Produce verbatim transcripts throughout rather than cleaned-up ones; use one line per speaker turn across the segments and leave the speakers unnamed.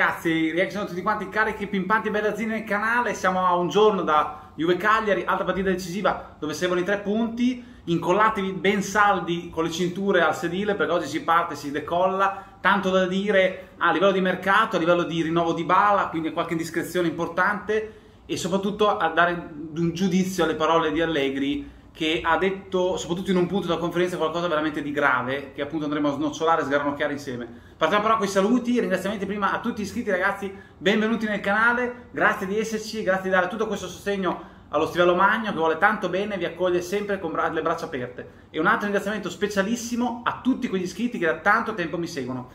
ragazzi, reaction a tutti quanti, carichi, pimpanti e bellazzini nel canale. Siamo a un giorno da Juve Cagliari, altra partita decisiva dove servono i tre punti. Incollatevi ben saldi con le cinture al sedile perché oggi si parte, si decolla. Tanto da dire a livello di mercato, a livello di rinnovo di Dybala, quindi qualche indiscrezione importante e soprattutto a dare un giudizio alle parole di Allegri, che ha detto, soprattutto in un punto della conferenza, qualcosa veramente di grave, che appunto andremo a snocciolare e sgranocchiare insieme. Partiamo però con i saluti, ringraziamenti prima a tutti gli iscritti ragazzi, benvenuti nel canale, grazie di esserci, grazie di dare tutto questo sostegno allo Stivallo Magno che vuole tanto bene, vi accoglie sempre con le braccia aperte. E un altro ringraziamento specialissimo a tutti quegli iscritti che da tanto tempo mi seguono.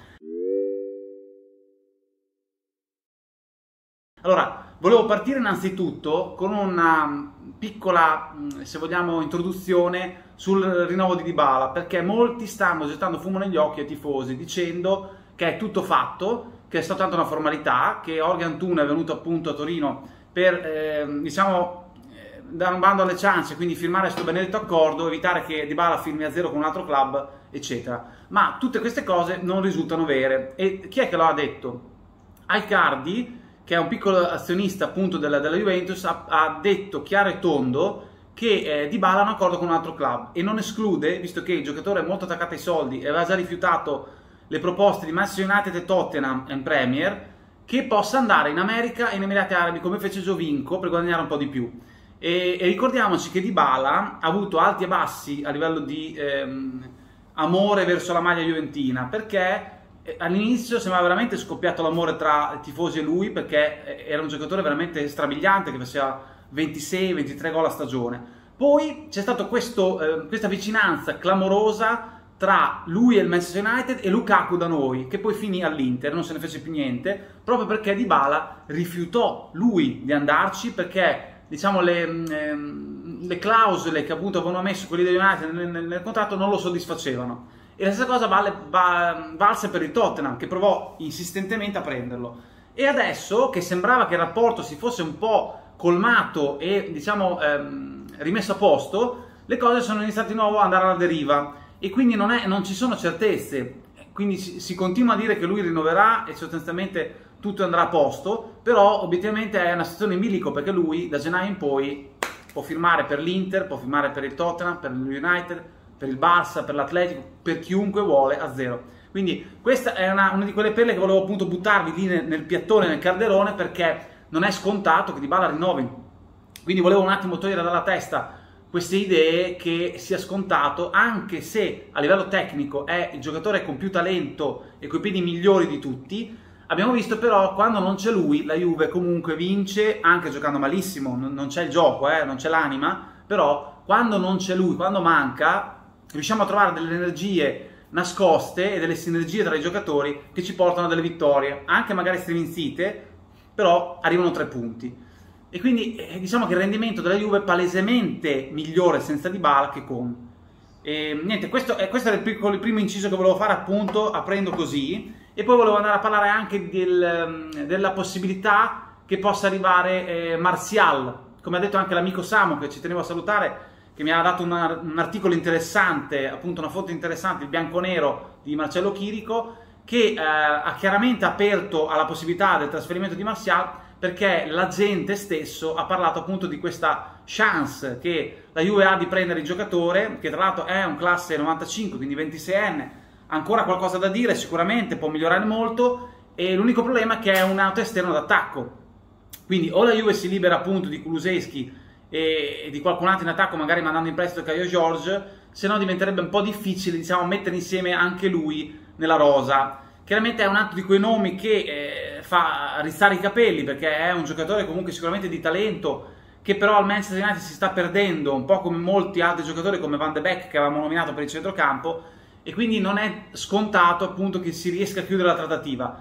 Allora, volevo partire innanzitutto con una piccola, se vogliamo, introduzione sul rinnovo di Dybala, perché molti stanno gettando fumo negli occhi ai tifosi dicendo che è tutto fatto, che è soltanto una formalità, che Organ Thun è venuto appunto a Torino per, eh, diciamo, eh, dare un bando alle ciance, quindi firmare questo benedetto accordo, evitare che Dybala firmi a zero con un altro club, eccetera. Ma tutte queste cose non risultano vere. E chi è che lo ha detto? Icardi, che è un piccolo azionista appunto della, della Juventus, ha, ha detto chiaro e tondo che eh, Dybala ha un accordo con un altro club e non esclude, visto che il giocatore è molto attaccato ai soldi e aveva già rifiutato le proposte di Manchester United e Tottenham in Premier, che possa andare in America e in Emirati Arabi come fece Giovinco per guadagnare un po' di più. E, e ricordiamoci che Dybala ha avuto alti e bassi a livello di ehm, amore verso la maglia juventina, perché all'inizio sembrava veramente scoppiato l'amore tra tifosi e lui, perché era un giocatore veramente strabiliante che faceva ventisei ventitré gol a stagione. Poi c'è stata eh, questa vicinanza clamorosa tra lui e il Manchester United e Lukaku da noi, che poi finì all'Inter, non se ne fece più niente, proprio perché Dybala rifiutò lui di andarci, perché diciamo le, ehm, le clausole che appunto avevano messo quelli del United nel, nel, nel contratto non lo soddisfacevano. E la stessa cosa vale, va, valse per il Tottenham, che provò insistentemente a prenderlo. E adesso, che sembrava che il rapporto si fosse un po' colmato e, diciamo, ehm, rimesso a posto, le cose sono iniziate di nuovo ad andare alla deriva. E quindi non, è, non ci sono certezze. Quindi si, si continua a dire che lui rinnoverà e sostanzialmente tutto andrà a posto, però obiettivamente è una situazione in bilico, perché lui da gennaio in poi può firmare per l'Inter, può firmare per il Tottenham, per il United, per il Barça, per l'Atletico, per chiunque vuole a zero. Quindi questa è una, una di quelle perle che volevo appunto buttarvi lì nel, nel piattone, nel calderone, perché non è scontato che Dybala rinnovi. Quindi volevo un attimo togliere dalla testa queste idee che sia scontato, anche se a livello tecnico è il giocatore con più talento e coi piedi migliori di tutti. Abbiamo visto però quando non c'è lui la Juve comunque vince, anche giocando malissimo, non c'è il gioco, eh, non c'è l'anima, però quando non c'è lui, quando manca, riusciamo a trovare delle energie nascoste e delle sinergie tra i giocatori che ci portano a delle vittorie, anche magari striminzite, però arrivano tre punti. E quindi eh, diciamo che il rendimento della Juve è palesemente migliore senza Dybala che con. E, niente, questo, eh, questo era il, piccolo, il primo inciso che volevo fare, appunto, aprendo così. E poi volevo andare a parlare anche del, della possibilità che possa arrivare eh, Martial, come ha detto anche l'amico Samu, che ci tenevo a salutare, che mi ha dato una, un articolo interessante, appunto una fonte interessante, il bianconero di Marcello Chirico, che eh, ha chiaramente aperto alla possibilità del trasferimento di Martial, perché la gente stesso ha parlato appunto di questa chance che la Juve ha di prendere il giocatore, che tra l'altro è un classe novantacinque, quindi ventiseienne, ancora qualcosa da dire, sicuramente può migliorare molto, e l'unico problema è che è un auto esterno d'attacco. Quindi o la Juve si libera appunto di Kulusevski e di qualcun altro in attacco, magari mandando in prestito Caio George, se no diventerebbe un po' difficile, diciamo, mettere insieme anche lui nella rosa. Chiaramente è un altro di quei nomi che eh, fa rizzare i capelli, perché è un giocatore comunque sicuramente di talento, che però al Manchester United si sta perdendo, un po' come molti altri giocatori come Van de Beek, che avevamo nominato per il centrocampo, e quindi non è scontato appunto che si riesca a chiudere la trattativa.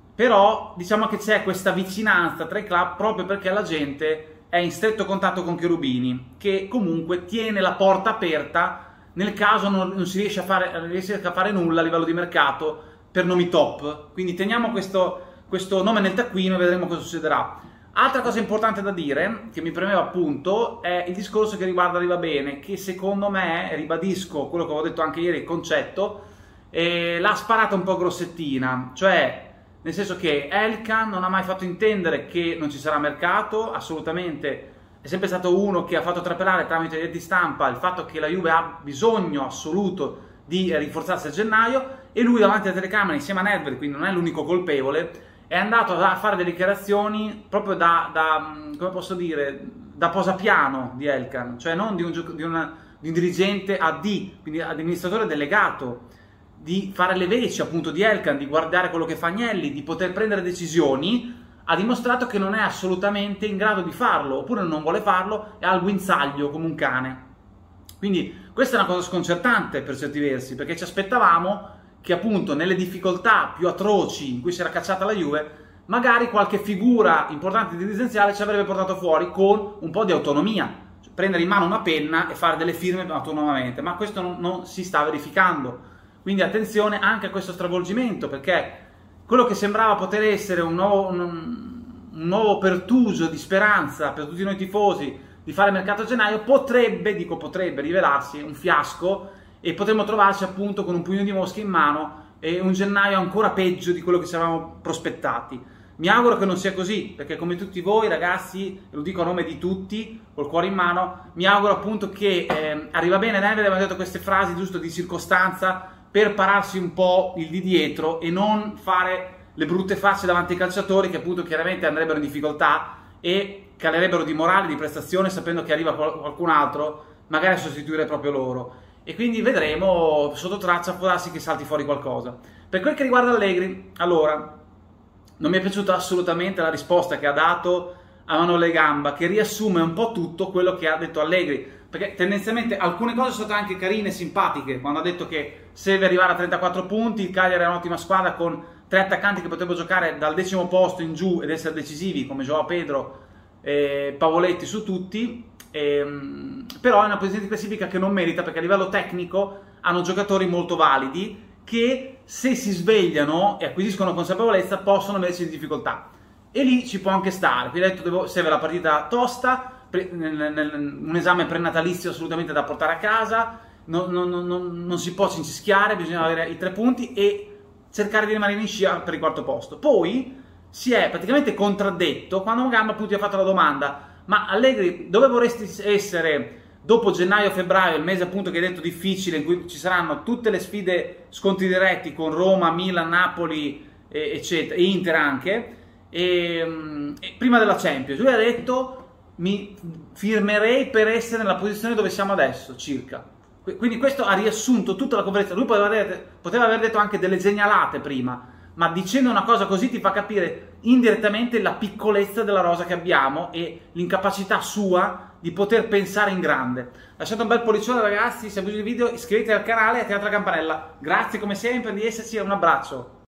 Però diciamo che c'è questa vicinanza tra i club proprio perché la gente è in stretto contatto con Cherubini, che comunque tiene la porta aperta nel caso non, non si riesce a fare, non riesce a fare nulla a livello di mercato per nomi top. Quindi teniamo questo, questo nome nel taccuino e vedremo cosa succederà. Altra cosa importante da dire, che mi premeva appunto, è il discorso che riguarda Riva Bene, che secondo me, ribadisco quello che avevo detto anche ieri, il concetto, eh, l'ha sparata un po' grossettina, cioè nel senso che Elkann non ha mai fatto intendere che non ci sarà mercato, assolutamente. È sempre stato uno che ha fatto trapelare tramite di stampa il fatto che la Juve ha bisogno assoluto di rinforzarsi a gennaio, e lui davanti alle telecamere insieme a Nedved, quindi non è l'unico colpevole, è andato a fare delle dichiarazioni proprio da, da come posso dire, da posapiano di Elkann, cioè non di un, di una, di un dirigente A D, quindi amministratore delegato, di fare le veci appunto di Elkann, di guardare quello che fa Agnelli, di poter prendere decisioni. Ha dimostrato che non è assolutamente in grado di farlo, oppure non vuole farlo, è al guinzaglio come un cane. Quindi questa è una cosa sconcertante per certi versi, perché ci aspettavamo che appunto nelle difficoltà più atroci in cui si era cacciata la Juve, magari qualche figura importante dirigenziale ci avrebbe portato fuori con un po' di autonomia, cioè prendere in mano una penna e fare delle firme autonomamente, ma questo non, non si sta verificando. Quindi attenzione anche a questo stravolgimento, perché quello che sembrava poter essere un nuovo, un, un nuovo pertugio di speranza per tutti noi tifosi di fare mercato a gennaio potrebbe, dico potrebbe, rivelarsi un fiasco, e potremmo trovarci appunto con un pugno di mosche in mano e un gennaio ancora peggio di quello che ci eravamo prospettati. Mi auguro che non sia così, perché come tutti voi ragazzi, lo dico a nome di tutti, col cuore in mano, mi auguro appunto che eh, arriva bene. Nedved aveva detto queste frasi giusto di circostanza per pararsi un po' il di dietro e non fare le brutte facce davanti ai calciatori, che appunto chiaramente andrebbero in difficoltà e calerebbero di morale, di prestazione, sapendo che arriva qualcun altro magari a sostituire proprio loro. E quindi vedremo, sotto traccia può darsi che salti fuori qualcosa. Per quel che riguarda Allegri, allora, non mi è piaciuta assolutamente la risposta che ha dato a Emanuele Gamba, che riassume un po' tutto quello che ha detto Allegri, perché tendenzialmente alcune cose sono state anche carine e simpatiche, quando ha detto che se deve arrivare a trentaquattro punti, il Cagliari è un'ottima squadra con tre attaccanti che potrebbero giocare dal decimo posto in giù ed essere decisivi, come Joao Pedro e Pavoletti su tutti, e, però è una posizione di classifica che non merita, perché a livello tecnico hanno giocatori molto validi che se si svegliano e acquisiscono consapevolezza possono mettersi in difficoltà, e lì ci può anche stare. Quindi ha detto, devo, serve la partita tosta, un esame prenatalizio assolutamente da portare a casa, non, non, non, non si può cincischiare, bisogna avere i tre punti e cercare di rimanere in scia per il quarto posto. Poi si è praticamente contraddetto quando Gamba appunto gli ha fatto la domanda: ma Allegri, dove vorresti essere dopo gennaio-febbraio, il mese appunto che hai detto difficile, in cui ci saranno tutte le sfide, scontri diretti con Roma, Milan, Napoli, eccetera, e Inter anche, e, e prima della Champions? Lui ha detto: mi firmerei per essere nella posizione dove siamo adesso, circa. Quindi questo ha riassunto tutta la conferenza. Lui poteva aver, poteva aver detto anche delle genialate prima, ma dicendo una cosa così ti fa capire indirettamente la piccolezza della rosa che abbiamo e l'incapacità sua di poter pensare in grande. Lasciate un bel pollicione ragazzi, se vi piace il video iscrivetevi al canale e attivate la campanella. Grazie come sempre di esserci e un abbraccio.